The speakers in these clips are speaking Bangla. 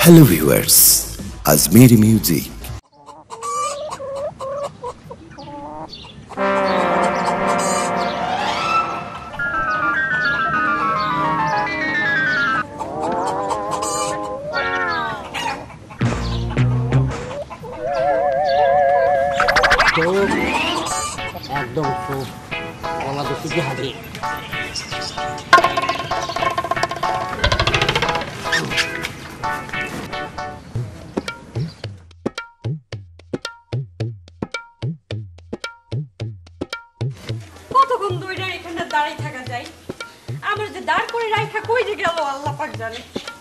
Hello viewers, Ajmeri music. একদম খুব আমাদের থেকে হাতে কতক্ষণ ধরে এখানে দাঁড়াই থাকা যায়? আমার যে দাঁড় করে রাখা কই যে গেল আল্লাহ পাক জানে।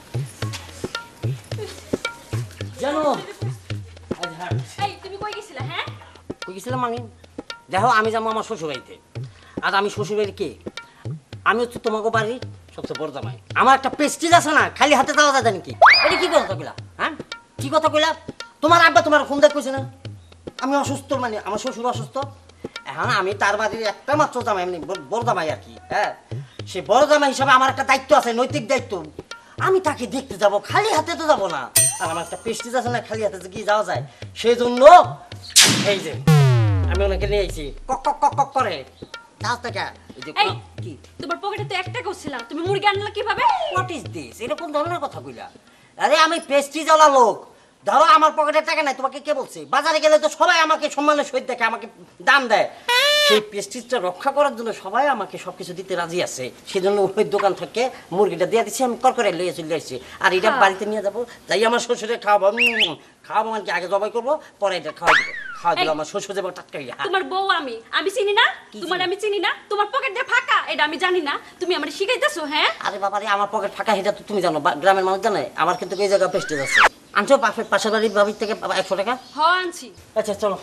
জানো এই তুমি কই গেছিলা? হ্যাঁ কই গেছিলাম আমি? দেখো আমি যাবো আমার শ্বশুর বাড়িতে। আর আমি শ্বশুর বাড়ি কে? আমি হচ্ছে তোমাকে বাড়ির সবচেয়ে বড় জামাই। আমার একটা প্রেস্টিজ আছে না, খালি হাতে যাওয়া যায় নাকি? এটা কি কথা কইলা? হ্যাঁ কি কথা কইলা? তোমার আব্বা তোমার ফোন দেখ কইছে না আমি অসুস্থ, মানে আমার শ্বশুর অসুস্থ। এখন আমি তার বাড়ির একটা মাত্র জামাই, এমনি বড় জামাই আর কি। হ্যাঁ সে বড় জামাই হিসাবে আমার একটা দায়িত্ব আছে, নৈতিক দায়িত্ব। আমি তাকে দেখতে যাব, খালি হাতে তো যাবো না। আর আমার একটা প্রেস্টিজ আছে না, খালি হাতে কি যাওয়া যায়? সেই জন্য এই যে আমি ওনাকে নিয়ে আইছি, কক কক কক কক করে এই কি তোমার পকেটে তো 1 টাকাও ছিল, তুমি মুরগি আনলা কিভাবে? What is this? এরকম ধরনের কথা কইলা? আরে আমি প্রেস্টিজওয়ালা লোক, ধরো আমার পকেটে টাকা নাই, তোমাকে কে বলছে? বাজারে গেলে তো সবাই আমাকে সম্মানের সহিত দেখে, আমাকে দাম দেয়। সেই প্রেস্টিজটা রক্ষা করার জন্য সবাই আমাকে সবকিছু দিতে রাজি আছে। সেজন্য ওই দোকান থেকে মুরগিটা দিয়ে দিচ্ছি, আমি কর করে লইয়ে চলে আসছি। আর এটা বাড়িতে নিয়ে যাবো, যাই আমার শ্বশুরে খাওয়াবো। খাওয়াবো মানে আগে জবাই করবো, পরে এটা খাওয়া দেবো। খাওয়া দিল আমার শ্বশুর যাবো টাটকা। তোমার বউ আমি চিনি না, তোমার আমি চিনি না। তোমার পকেট দিয়ে ফাঁকা এটা আমি জানি না, তুমি আমারে শিখাইতেছো? হ্যাঁ আরে বাবা রে, আমার পকেট ফাঁকা এটা তো তুমি জানো, গ্রামের মানুষ জানে। আমার কিন্তু এই জায়গায় প্রেস্টিজ আছে। আনছো পাশের বাড়ির বাড়ির থেকে 100 টাকা? হ্যাঁ আনছি। আচ্ছা চলো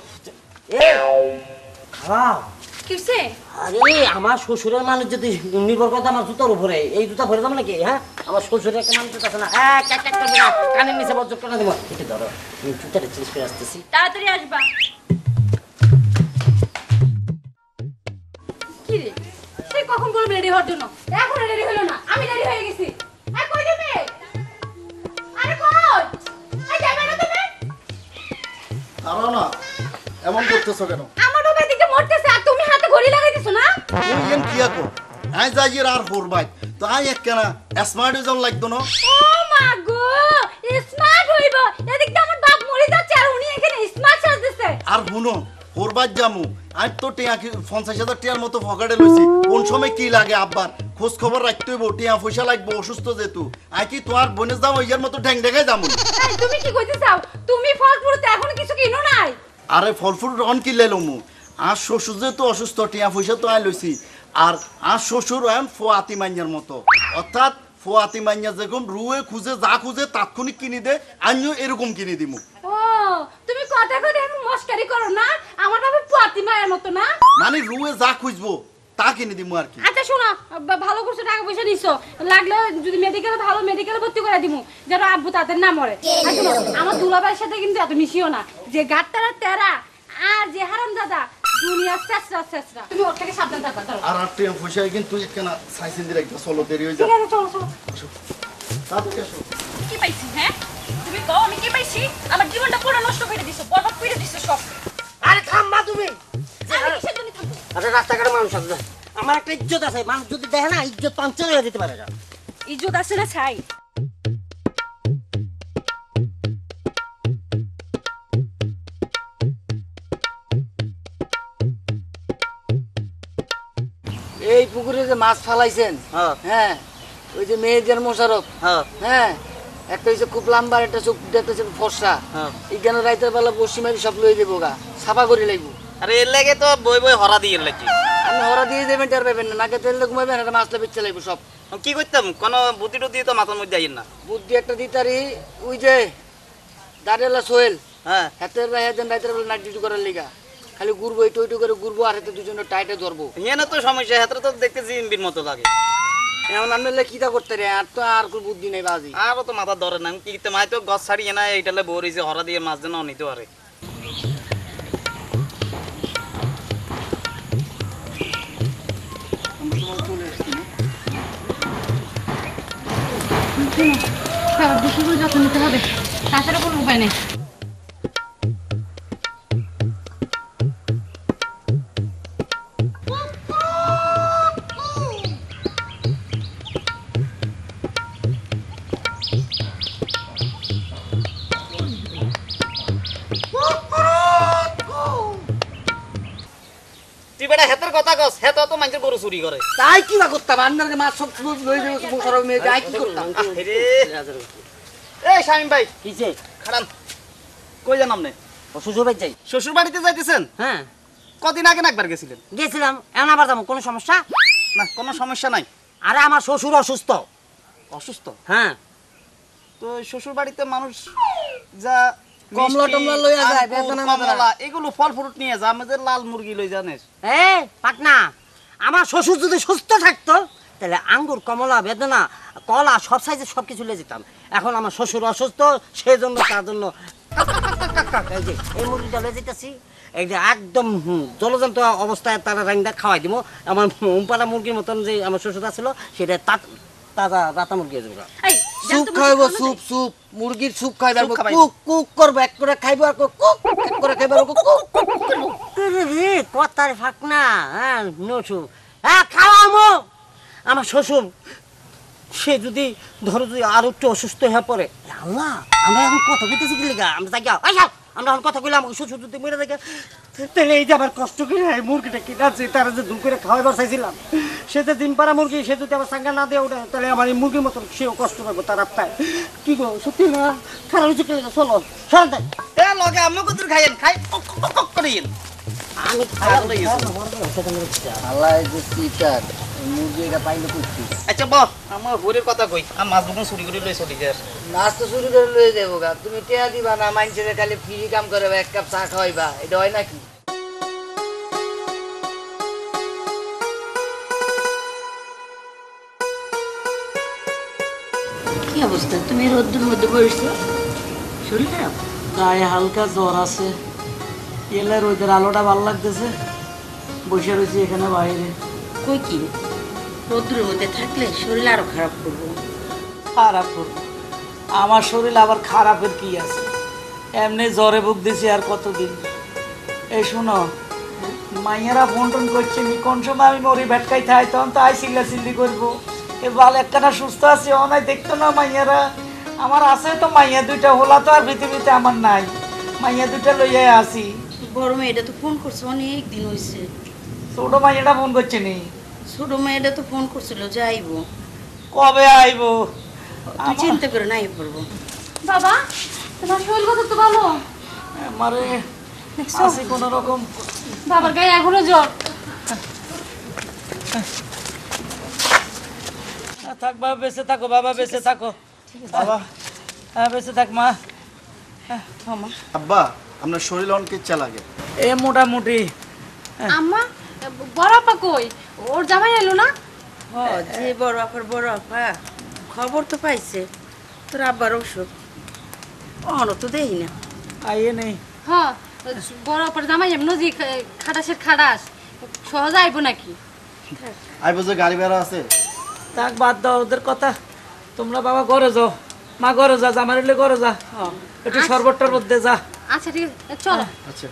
খাও। কিসে? আরে আমার শ্বশুরের মানুষ যদি নির্ভর করতো আমার জুতার উপরে, এই জুতা ভরে যাবো নাকি? হ্যাঁ আমার শ্বশুরের একটা মানুষ আছে না, কানের নিচে বজ্র টানা দেবো। এটা ধরো আমি জুতাটা চেঞ্জ করে আসতেছি, তাড়াতাড়ি আসবা। কি রে সে কখন বলবে রেডি হওয়ার জন্য? এখন রেডি হলো না, আমি রেডি হয়ে গেছি। এই কই যাবে? আরে কই? এই যাবে না তুমি? দাঁড়াও না, এমন করতেছো কেন? আমার বাবা এদিকে মরতেছে আর তুমি হাতে ঘড়ি লাগাইতেছো না? তুই এম কিয়া কর? আই যাইয়ের আর ফোরবাই তো আই এক কেনা স্মার্ট জন লাগতো না। ও মা গো, স্মার্ট হইব। এদিকে আমার বাপ মরে যাচ্ছে আর উনি এখানে স্মার্ট সাজতেছে। আর হুনো ফোরবাই জামু আই তো টিয়া 50,000 টিয়ার মতো ফগাড়ে লইছি। কোন সময় কি লাগে আব্বার খোঁজ খবর রাখতে হইব, টিয়া পয়সা লাগবে, অসুস্থ যেহেতু। আই কি তোমার বোনের দাম ওইয়ার মতো ঢ্যাং ঢেকাই যামু? এই তুমি কি কইতে চাও? তুমি ফল ফুলতে এখন কিছু কিনো নাই? আরে ফল ফুল রন কি লেলমু? আর শ্বশুর যেহেতু অসুস্থ, টিয়া পয়সা তো আই লইছি। আর আর শ্বশুর এখন ফোয়াতি মাইয়ার মতো, অর্থাৎ ফোয়াতি মাইয়া যেরকম রুয়ে খুঁজে যা খুঁজে তাৎক্ষণিক কিনে দে, আমিও এরকম কিনে দিমু। ও তুমি কথা কথা এখন মস্কারি করো না? আমার বাবা ফাতিমার মতো না, মানে রুয়ে যা খুঁজবো তা কিনে দিমু আর কি। আচ্ছা শোনো, ভালো করছো, টাকা পয়সা নিছো, লাগলে যদি মেডিকেলে ভালো মেডিকেলে ভর্তি করে দিমু, যেন আব্বু তাদের না মরে। আর শোনো, আমার দুলাভাইয়ের সাথে কিন্তু এত মিশিও না, যে গাট্টারা তেরা আর যে হারামজাদা দুনিয়ার শেষরা শেষরা। তুমি ওর থেকে সাবধান থাকবা। চলো আর আর টিয়া পয়সা কিন্তু একখানা সাইসিন দিয়ে একটা চলো, দেরি হয়ে ঠিক যায়। আছে, চলো চলো। তাড়াতাড়ি আসো। কি পাইছি? হ্যাঁ তুমি কও আমি কি পাইছি? আমার জীবনটা পুরো নষ্ট করে দিছো, বরবাদ করে দিছো সব। আরে থামবা তুমি। আমি কিসের জন্য থামবো? আরে রাস্তাঘাটে মানুষ আছে, আমার একটা ইজ্জত আছে। মানুষ যদি দেখে না, ইজ্জত পাঞ্চার হয়ে যেতে পারে। ইজ্জত আছে না ছাই? এই পুকুরে যে মাছ ফালাইছেন, হ্যাঁ হ্যাঁ ওই যে মেয়েদের মোশারফ, হ্যাঁ হ্যাঁ একটা হইছে খুব লম্বা, একটা চোখ দেখতেছে ফর্সা। হ্যাঁ। এখানে রাইতের বেলা বসি মারি সব লই দেবো গা, সাফা করে লাগবো। আরে এর লাগে তো বই বই হরা দিয়ে লাগছে। আপনি হরা দিয়ে দেবেন, টের পাবেন না, নাকে তেল দিয়ে ঘুমাইবেন, একটা মাছটা বেচতে লাগবো সব। কি করতাম, কোন বুদ্ধি টুদ্ধি তো মাথার মধ্যে আইন না। বুদ্ধি একটা দিতারি, ওই যে দাঁড়িয়েলা সোহেল, হ্যাঁ হাতের রাইতের বেলা নাইট ডিউটি করার লিগা খালি ঘুরবো, এইটু ওইটু করে ঘুরবো, আর হাতে দুজনে টাইটে ধরবো। হিয়ানো তো সমস্যা, হাতে তো দেখতে জিম্বির মতো লাগে। এমন আনলে কিতা করতে রে, আর তো আর কোনো বুদ্ধি নেই বাজি। আরও তো মাথা ধরে না, কি করতে মাই তো গছ ছাড়িয়ে না, এইটালে বরিছে হরা দিয়ে মাছ যেন নিতে পারে। চলে আসছি না। বেশি করে যত্ন নিতে হবে, তাছাড়া কোনো উপায় নেই। তুই বেটা হেতের কথা কস, হেত তো মানুষের গরু চুরি করে। তাই কি বা করতাম আপনার মাছ সব লই যাবে মুখর মেয়ে তাই কি করতাম রে এই শামিম ভাই কিছে খারান, কই যান আপনি? ও শ্বশুর বাড়ি যাই। শ্বশুর বাড়িতে যাইতেছেন? হ্যাঁ কদিন আগে না একবার গেছিলেন? গেছিলাম, এখন আবার যাবো, কোনো সমস্যা? না কোনো সমস্যা নাই। আরে আমার শ্বশুর অসুস্থ। অসুস্থ? হ্যাঁ তো শ্বশুর বাড়িতে মানুষ যা কমলা মিষ্টি, টমলা লইয়া যায়, আঙ্গুর, বেদনা কমলা, এগুলো ফল ফ্রুট নিয়ে যা, আমাদের লাল মুরগি লই জানিস। পাটনা, আমার শ্বশুর যদি সুস্থ থাকতো তাহলে আঙ্গুর, কমলা, বেদনা, কলা সব সাইজের সব কিছু নিয়ে যেতাম। এখন আমার শ্বশুর অসুস্থ, সেই জন্য তার জন্য এই যে এই মুরগিটা লয়ে যেতেছি, এই যে একদম জলজন্ত অবস্থায় তারা রান্না খাওয়াই দিব। আমার উম্পালা মুরগির মতন যে আমার শ্বশুর ছিল সেটা তাজা রাতা মুরগি হয়ে যাবে। এই স্যুপ খাইবো, স্যুপ স্যুপ মুরগির স্যুপ খাইবার স্যুপ খাবাই। কুক কুক করবে, এক করে খাইবো আর কুক এক করে খাইবার কুক রে কথার ফাঁক না, হ্যাঁ নসু, হ্যাঁ খাওয়ামো। আমার শ্বশুর সে যদি ধরো যদি আর একটু অসুস্থ হয়ে পড়ে, আল্লাহ আমরা এখন কথা বলতেছি কি লিগা, আমরা তাই আমরা এখন কথা কইলাম, শ্বশুর যদি মরে থাকে তাহলে এই যে আমার কষ্ট করে এই মুরগিটা কিনাছি, তারা যে দুম করে খাওয়াইবার চাইছিলাম, সে যে ডিম পাড়া মুরগি, সে যদি আমার সাঙ্গা না দিয়ে ওঠে তাহলে আমার এই মুরগির মতন সেও কষ্ট পাবো তার আত্মায়। কি গো সত্যি না খারাপ হয়েছে, চলো সরান তাই। এ লগে আম্মু কত খাইয়েন, খাই কক কক কক করিয়েন। আমি আল্লাহ যে সিটার মুরগি এটা পাইলে কুচ্ছি আচ্ছা বল, আমার হরির কথা কই, আর মাছ দুগুন চুরি করে লই চলি যায়। নাচ তো শুরু করে লয়ে যাবো গা, তুমি টেয়া দিবা না, মানুষের খালি ফ্রি কাম করে এক কাপ চা খাওয়াইবা, এটা হয় নাকি? কি অবস্থা, তুমি রোদ্দুর মধ্যে বসছো, শরীর খারাপ? গায়ে হালকা জ্বর আছে, এলে রোদের আলোটা ভালো লাগতেছে, বসে রয়েছি এখানে বাইরে। কই কি রোদ্দুরের মধ্যে থাকলে শরীর আরো খারাপ করবো। খারাপ করবো? আমার শরীর আবার খারাপের কি আছে, এমনি জ্বরে ভুগতেছি আর কতদিন। এই শোনো, মাইয়ারা ফোন টোন করছে, কোন সময় আমি মরি ভেটকাই থাই, তখন তো আই চিল্লা চিল্লি করবো। এ বাল একখানা সুস্থ আছে, অনাই দেখতো না মাইয়ারা। আমার আছে তো মাইয়া দুইটা, হলা তো আর পৃথিবীতে আমার নাই, মাইয়া দুইটা লইয়া আসি। বড় মেয়েটা তো ফোন করছে, অনেক দিন হয়েছে। ছোট মাইয়াটা ফোন করছে নি? ছোট মেয়েটা তো ফোন করছিল যে আইবো। কবে আইবো? তুই চিন্তা করে নাই পড়বো। বাবা তোমার শরীর কত তো ভালো? আমারে আছে কোন রকম। বাবার গায়ে এখনো জ্বর। থাক বাবা, বেঁচে থাকো বাবা, বেঁচে থাকো বাবা, হ্যাঁ বেঁচে থাক মা। আব্বা আপনার শরীর অনেক ইচ্ছা লাগে? এ মোটামুটি। আম্মা বড় আপা কই? ওর জামাই এলো না? যে বড় আপার বড় আপা খবর তো পাইছে তোর আব্বার অসুখ, অন তো দেই না। আইয়ে নেই। হ্যাঁ বড় আপার জামাই এমন যে খাটাসের খাটাস, সহজে আইবো নাকি? আইবো যে গাড়ি বেড়া আছে। থাক বাদ দাও ওদের কথা, তোমরা বাবা ঘরে যাও, মা ঘরে যা, জামার এলে ঘরে যা, একটু শরবত টরবত দে যা। আচ্ছা ঠিক আছে চলো। আচ্ছা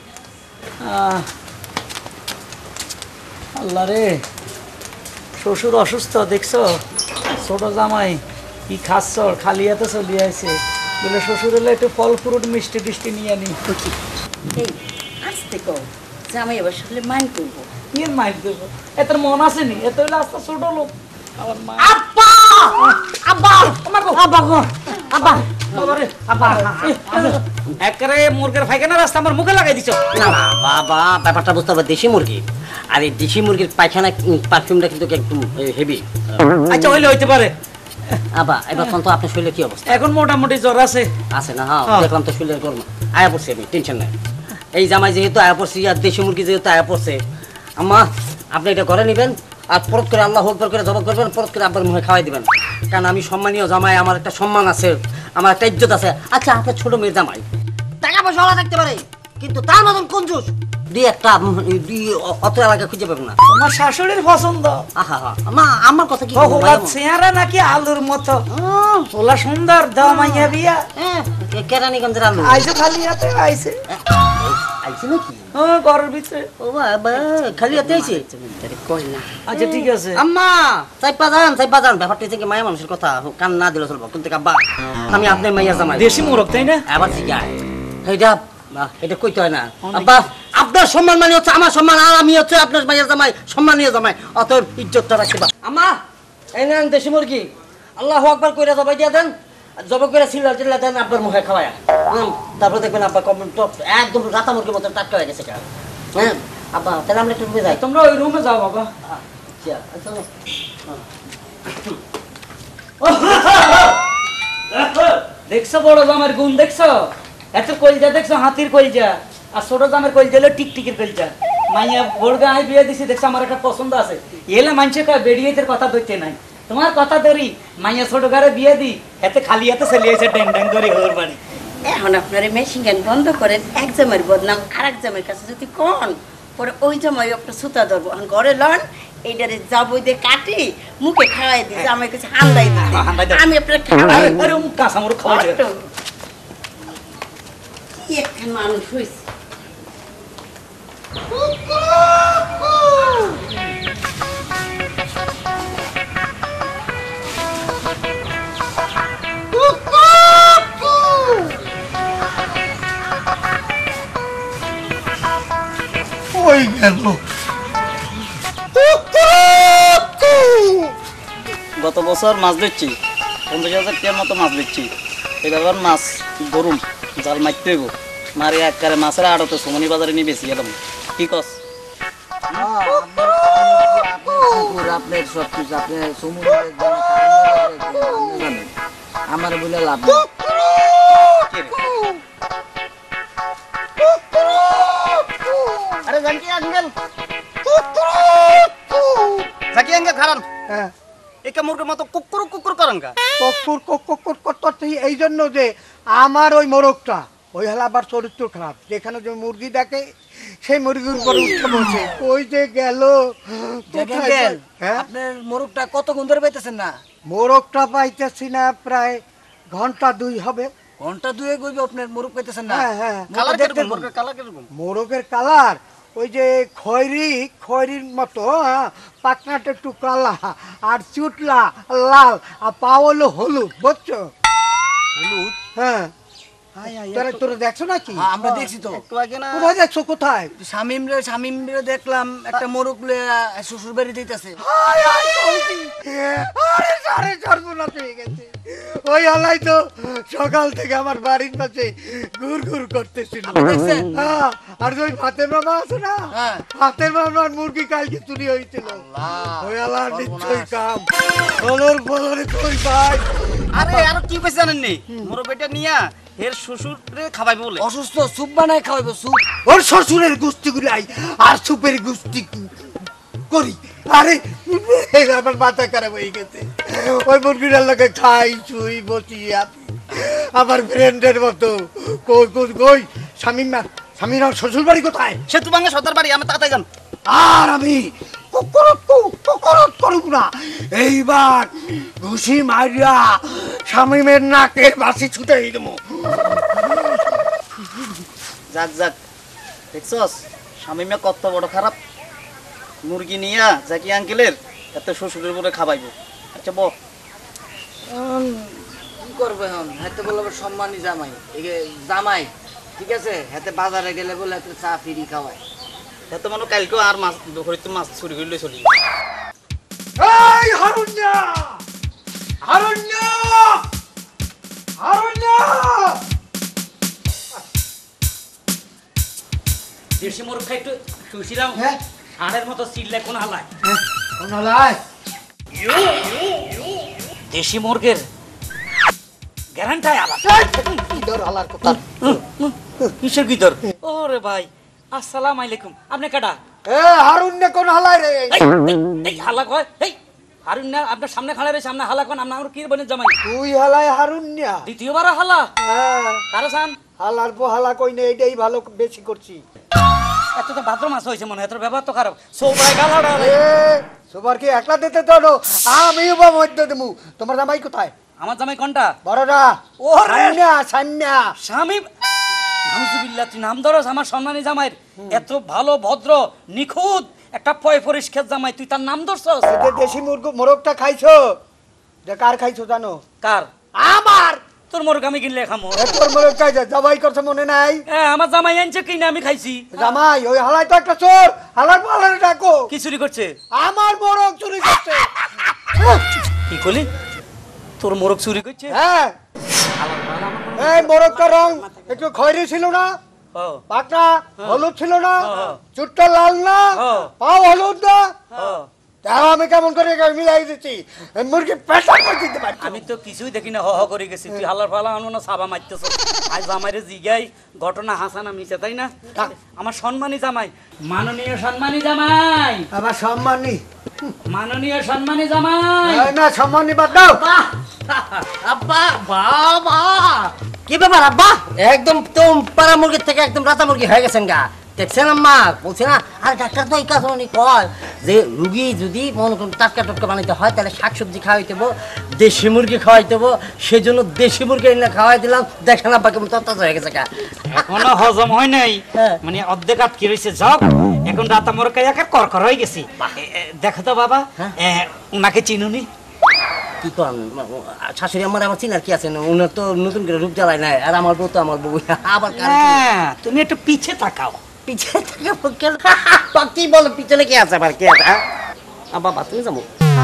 আল্লাহ রে, শ্বশুর অসুস্থ দেখছো, ছোট জামাই কি খাচ্ছ, খালি হাতে চলি আছে বলে শ্বশুর এলে একটু ফল ফ্রুট মিষ্টি টিষ্টি নিয়ে আনি। এই আসতে কও, জামাই আবার শুনলে মান করবো। কি মাইর দেবো, এত মন আসেনি, এত হইলে আস্তে ছোট লোক। আমার মা আব্বা আব্বা আব্বা গো আব্বা বাবারে, একেবারে মুরগের পায়খানা রাস্তা আমার মুখে লাগাই দিছ। না না বাবা, ব্যাপারটা বুঝতে হবে, দেশি মুরগি, আর এই দেশি মুরগির পায়খানা পারফিউমটা কিন্তু একটু হেভি। আচ্ছা হইলে হইতে পারে। আব্বা এবার তো আপনার শরীরে কি অবস্থা? এখন মোটামুটি জ্বর আছে। আছে না? হ্যাঁ দেখলাম তো শরীরের গরম আয়া পড়ছে, আমি টেনশন নাই। এই জামাই যেহেতু আয়া পড়ছি আর দেশি মুরগি যেহেতু আয়া পড়ছে, আম্মা আপনি এটা ঘরে নেবেন আর পরত করে আল্লাহ আকবার করে জবাব করবেন, পরত করে আব্বার মুখে খাওয়াই দিবেন, কারণ আমি সম্মানীয় জামাই, আমার একটা সম্মান আছে, আমার একটা ইজ্জত আছে। আচ্ছা আপনার ছোট মেয়ের জামাই টাকা পয়সা ওলা থাকতে পারে কিন্তু তার মতন কঞ্জুস দুই একটা অত এলাকা খুঁজে পাবো না। তোমার শাশুড়ির পছন্দ। আহা মা আমার কথা কি ওলা চেহারা নাকি আলুর মতো, ওলা সুন্দর দাও মাইয়া বিয়া। কেরানীগঞ্জের আলু আইসে খালি হাতে আইসে, আইছে নাকি? ও ঘরের ভিতরে। ও বাবা খালি হাতে আইছে? কই না আচ্ছা ঠিক আছে। আম্মা চাইপা যান ব্যাপারটা হচ্ছে কি মায়া মানুষের কথা কান না দিলে চলবো। কিন্তু আব্বা আমি আপনার মাইয়া জামাই, দেশি মোরগ তাই না? আবার ঠিক আছে এটা কইতে হয় না আব্বা। আপনার সম্মান মানে হচ্ছে আমার সম্মান, আর আমি হচ্ছে আপনার মাইয়ার জামাই, সম্মানীয় জামাই, অত ইজ্জতটা রাখবা। আম্মা এই নেন দেশি মুরগি, আল্লাহু আকবার কইরা জবাই দিয়া দেন, জবাই করে সিলা চিল্লা দেন আব্বার মুখে খাওয়ায়া। তারপর দেখবেন আব্বা একদম রাতা মুরগির মতো টাটকা হয়ে গেছে। হ্যাঁ আব্বা তাহলে আমরা একটু রুমে যাই। তোমরা ওই রুমে যাও বাবা। দেখছো বড় জামের গুণ দেখছো? এত কলজা দেখছো, হাতির কলজা, আর ছোট জামের কলজা হলো টিকটিকির কলজা। মাইয়া বড়গা আমি বিয়ে দিছি, দেখছো আমার একটা পছন্দ আছে। এলে মানুষের কয় বেড়িয়েদের কথা ধরতে নাই, তোমার কথা ধরি মাইয়া ছোট ঘরে বিয়ে দি, এতে খালি হাতে চলে এসে ড্যাং ড্যাং করে ওর বাড়ি। এখন আপনারা মেশিন গান বন্ধ করেন, এক জামের বদনাম আর এক জামের কাছে যদি কোন পরে ওই জামাই একটা সুতা ধরবো। এখন ঘরে লন এইটারে যাবই দিয়ে কাটি মুখে খাওয়াই দিই, জামাই কাছে হান্দাই দিই, আমি আপনার খাওয়াই। আরে মুখ কাঁচা মোর খাওয়া একখান মানুষ হয়েছে। ওই গেল গত বছর মাছ ধরছি 50,000 টাকার মতো মাছ ধরছি। এবার মাছ ধরুন জাল মারতে হইব, মারি একবারে মাছের আড়তে সোমনি বাজারে নিয়ে বেশি গেলাম। কি কস? আপনার সব কিছু আপনার সমুদ্র আমার বলে লাভ নেই। আরে জাকি আঙ্কেল, জাকি আঙ্কেল খারান একা মুরগের মতো কুকুর কুকুর করেন কা? কুকুর কুকুর করতে এই জন্য যে আমার ওই মোরগটা ওই হলো আবার চরিত্র খারাপ, যেখানে যে মুরগি ডাকে সেই মুরগির উপরে উঠে বসে ওই যে গেল। আপনার মোরগটা কত গুণ ধরে পাইতেছেন না? মোরগটা পাইতেছি না, প্রায় ঘন্টা 2 হবে। ঘন্টা 2 গইবে আপনার মোরগ পাইতেছেন না? হ্যাঁ কালার কিরকম? মুরগের কালার কিরকম? মোরগের কালার ওই যে খয়রির মতো, পাকনাটা একটু কালা আর চুটলা লাল আর পা হলো হলুদ, বুঝছো? হলুদ? হ্যাঁ তোরা দেখছো নাকি? আমরা দেখছি তো। কোথায় দেখছো? কোথায়? শামিমরে দেখলাম একটা মোরগ শ্বশুর বাড়ি দিতেছে। ওই হালাই তো সকাল থেকে আমার বাড়ির পাশে ঘুর ঘুর করতেছিল। আর ওই ভাতের মামা আছে না, ভাতের মামার মুরগি কালকে চুরি হয়েছিল। ওই হালার নিশ্চয়ই কাম বলর বলরে কই ভাই। আরে আর কি কইছ জানেন নি? মোর বেটা নিয়া এর শ্বশুরে খাওয়াইবো বলে। অসুস্থ স্যুপ বানায় খাওয়াইবো, স্যুপ। ওর শ্বশুরের গুস্তি গুলাই আর সুপের গুস্তি করি। আরে আমার মাথা খারাপ হয়ে গেছে। ওই মুরগিটার লোকে খাই ছুই বসি আমার ফ্রেন্ডের মতো। কই কই কই স্বামীর শ্বশুর বাড়ি কোথায়? সে তো বাংলা সর্দার বাড়ি, আমি তাড়াতাড়ি যান। আর আমি করুক না, এইবার ঘুষি মারিয়া শামিমের নাকের বাসি ছুটাই দেবো। যাক যাক, দেখছস শামিমা কত বড় খারাপ। মুরগি নিয়া জাকি আঙ্কেলের এত শ্বশুরের উপরে খাওয়াইবো। আচ্ছা বল কি করবো এখন? হাতে বলবো সম্মানী জামাই, জামাই ঠিক আছে, হাতে বাজারে গেলে বলে একটা চা ফিরি খাওয়ায়। এত মানুষ কালকেও আর মাছ হরিত মাছ চুরি করলে চলি। এই হারুন্যা হারুন্যা হারুন্যা দেশি মোরগ খাই একটু শুছিলাম, ষাঁড়ের মতো চিল্লে কোন হালায়? কোন হালায়? দেশি মুরগের গ্যারান্টাই আলাদা। ইদর হালার কথা। কিসের ভিতর? ওরে ভাই আসসালামু আলাইকুম, আপনি কাটা? এ হারুন্যা কোন হালায় রে? এই হালা কয়, এই হারুন্যা আপনার সামনে খাড়া রে, সামনে হালা কোন? আমরা কি বনে জামাই? তুই হালায় হারুন্যা? দ্বিতীয়বার হালা? হ্যাঁ কারো সান হালার পো হালা কই না, এটাই ভালো বেশি করছি। এত তো ভাদ্র মাছ হয়েছে মনে হয়, তোর ব্যবহার তো খারাপ। সৌভাই গালাটা সবার কি একলা দিতে তো আমিও বা মধ্যে দেবো। তোমার জামাই কোথায়? আমার জামাই কোনটা? বড়রা। ও সান্যা সান্যা স্বামী নাউজুবিল্লাহ, তুই নাম ধরস আমার সম্মানী জামাইয়ের? এত ভালো ভদ্র নিখুঁত একটা পয় পরিষ্কার জামাই, তুই তার নাম ধরছস? যে দেশি মোরগটা খাইছো, যে কার খাইছো জানো? কার? আমার। তোর মোরগ আমি কিনলে খামো? তোর মোরগ খাইছে, জামাই করছে মনে নাই? হ্যাঁ, আমার জামাই আনছে কিনে আমি খাইছি। জামাই ওই হালাই তো একটা চোর, হালার পালারে ডাকো। কি চুরি করছে? আমার মোরগ চুরি করছে। কি করলি? তোর মোরগ চুরি করছে? হ্যাঁ, এই মোরগটার রং একটু খয়েরি ছিল না, পাকটা হলুদ ছিল না, চুটটা লাল না, পাও হলুদ না, তাও আমি কেমন করে মিলাই দিচ্ছি মুরগি পেশা করে দিতে পারছি। আমি তো কিছুই দেখি না, হ হ করে গেছি। তুই হালার ফালা আনো না সাবা মারতেছ। আজ জামাইরে জিগাই ঘটনা হাসানা মিশে, তাই না? আমার সম্মানী জামাই, মাননীয় সম্মানী জামাই, আবার সম্মানী, মাননীয় সম্মানী জামাই। না সম্মানী বাদ দাও। আব্বা বাবা, কি ব্যাপার আব্বা? একদম তোম পাড়া মুরগির থেকে একদম রাতা মুরগি হয়ে গেছেন গা, দেখছেন আম্মা? বলছে না, আর ডাক্তার তো এই কারণে কয় যে রুগী যদি মনে করুন টাটকা টাটকা বানাইতে হয় তাহলে শাকসবজি খাওয়াইতে হবো, দেশি মুরগি খাওয়াইতে হবো। সেই জন্য দেশি মুরগি এনে খাওয়াই দিলাম। দেখেন আব্বা কেমন তত্তাজা হয়ে গেছে গা। এখনো হজম হয় নাই, মানে অর্ধেক আটকে রয়েছে জব। এখন রাতা মোরগ একার করকর হয়ে গেছি। দেখো তো বাবা, ওনাকে চিনুনি? কি কন শাশুড়ি আমার আমার চিনার কি আছে? উনার তো নতুন করে রূপ জ্বালায় নাই, আর আমার বউ তো আমার বউ। আবার তুমি একটু পিছে তাকাও। পিছে থেকে কি বলো? পিছনে কি আছে আবার? কে আছে? আব্বা বাথরুমে যাবো,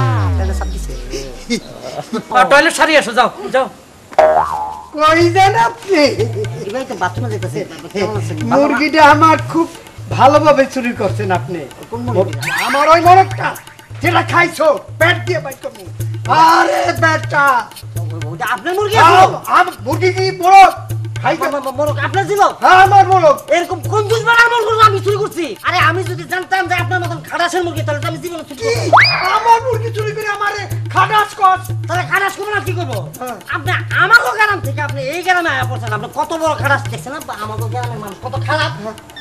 টয়লেট সারি আসো, যাও যাও। কই দেন আপনি? এবার তো বাথরুমে যেতেছে। মুরগিটা আমার খুব ভালোভাবে চুরি করছেন আপনি। আমার ওই মোরগটা যেটা খাইছো পেট দিয়ে বাইট করবো। আরে বেটা, আপনার মুরগি? মুরগি কি মোরগ খাইতে? মোরগ আপনার ছিল? হ্যাঁ আমার মোরগ। এরকম কোন দুধ বানার মুরগি আমি চুরি করছি? আরে আমি যদি জানতাম যে আপনার মতন খাটাসের মুরগি, তাহলে তো আমি জীবনে চুরি করতাম না। আমার মুরগি চুরি করে আমারে খাটাস কর। তাহলে খাটাস করবো না, কি করবো? আপনি আমাকে গ্রাম থেকে আপনি এই গ্রামে আয়া পড়ছেন, আপনি কত বড় খাটাস দেখছেন? আমাকে গ্রামের মানুষ কত খারাপ।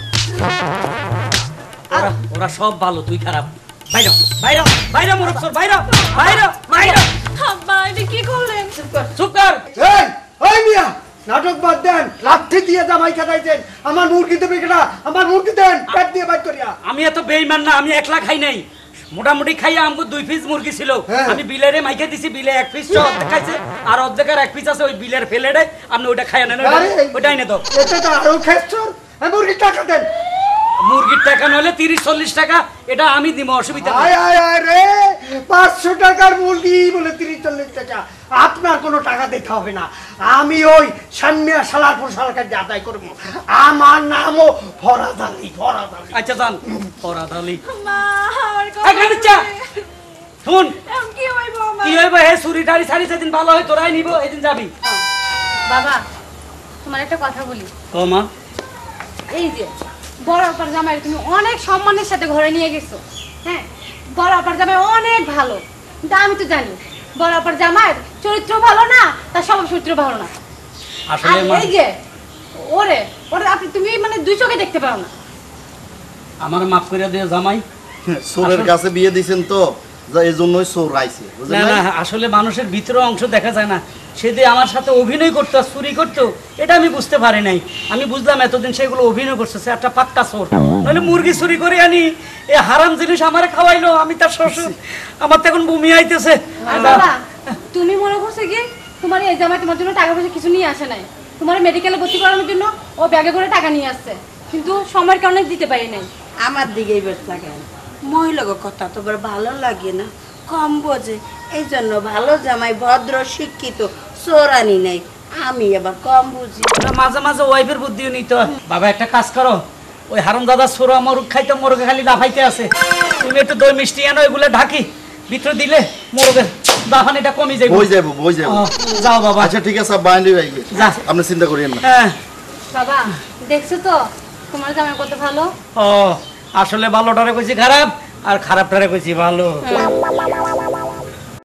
ওরা সব ভালো, তুই খারাপ। বাইরে বাইরে বাইরে মোরগ চোর, বাইরে বাইরে বাইরে। আব্বা এটা কি করলেন? চুপ কর। এই ওই মিয়া, নাটক বাদ দেন। লাঠি দিয়ে জামাই খাটাইছেন। আমার মুরগি দেবে কেনা? আমার মুরগি দেন, পেট দিয়ে বাইট করিয়া। আমি এত বেইমান না, আমি একলা খাই নাই। মোটামুটি খাইয়া আমগো 2 পিস মুরগি ছিল। আমি বিলেরে মাইকে দিছি, বিলে 1 পিস খাইছে, আর অর্ধেকের 1 পিস আছে ওই বিলের ফেলে দেয়। আপনি ওইটা খাইয়া নেন, ওইটাই নে তো। এটা তো আরো খেচ্ছর। মুরগির টাকা দেন। মুরগির টাকা নইলে 30-40 টাকা, এটা আমি দিব, অসুবিধা নেই। আয় আয় আয় রে, 500 টাকার মুরগি বলে 30-40 টাকা। আপনার কোনো টাকা দিতে হবে না। আমি ওই সামনে সালারপুর সরকার আদায় করবো। আমার নামও ফরাদ আলী। ফরাদ আলী। আচ্ছা যান, ফরাদ আলী। মা আমার শুন, কি হইব আমার? কি হইব? হে চুরি টারি সারি যেদিন ভালো হয় তোরাই নিব, এদিন যাবি। বাবা তোমার একটা কথা বলি। কমা, এই যে বড় আপার জামাই তুমি অনেক সম্মানের সাথে ঘরে নিয়ে গেছো। হ্যাঁ, বড় আপার জামাই অনেক ভালো, কিন্তু আমি তো জানি বড় আপার জামাইয়ের চরিত্র ভালো না, তার স্বভাব চরিত্র ভালো না। আসলে এই যে ওরে ওরে আপনি তুমি মানে দুই চোখে দেখতে পাও না। আমার মাফ করে দিও জামাই। চোরের কাছে বিয়ে দিছেন তো, এই জন্যই চোর আইছে। না না, আসলে মানুষের ভিতরে অংশ দেখা যায় না। সে যে আমার সাথে অভিনয় করতো, চুরি করতো, এটা আমি বুঝতে পারি নাই। আমি বুঝলাম এতদিন সেগুলো অভিনয় করছে, সে একটা পাক্কা চোর। নাহলে মুরগি চুরি করে আনি, এ হারাম জিনিস আমারে খাওয়াইলো, আমি তার শ্বশুর। আমার তো এখন বমি আইতেছে। বাবা তুমি মনে করছো কি তোমার এই জামাই তোমার জন্য টাকা পয়সা কিছু নিয়ে আসে নাই? তোমার মেডিকেলে ভর্তি করানোর জন্য ও ব্যাগে করে টাকা নিয়ে আসছে, কিন্তু সময়ের কারণে দিতে পারি নাই। আমার দিকেই বেশ লাগে মহিলাকে কথা তো ভালো লাগে না, কম বোঝে, এই জন্য ভালো জামাই ভদ্র শিক্ষিত চোরানি নাই, আমি আবার কম বুঝি। মাঝে মাঝে ওয়াইফের বুদ্ধিও নিতে হয়। বাবা একটা কাজ করো, ওই হারাম দাদা ছোড়া মরুক খাইতে, মোরগে খালি দাফাইতে আছে, তুমি একটু দই মিষ্টি আনো, এগুলো ঢাকি ভিতরে দিলে মোরগের দাফানিটা কমে যাবে। বই যাবো, বই যাবো। যাও বাবা। আচ্ছা ঠিক আছে, বাইরে ভাই, আপনি চিন্তা করিয়েন না। বাবা দেখছো তো তোমার জামাই কত ভালো। ও আসলে ভালোটারে কইছি খারাপ, আর খারাপটারে কইছি ভালো।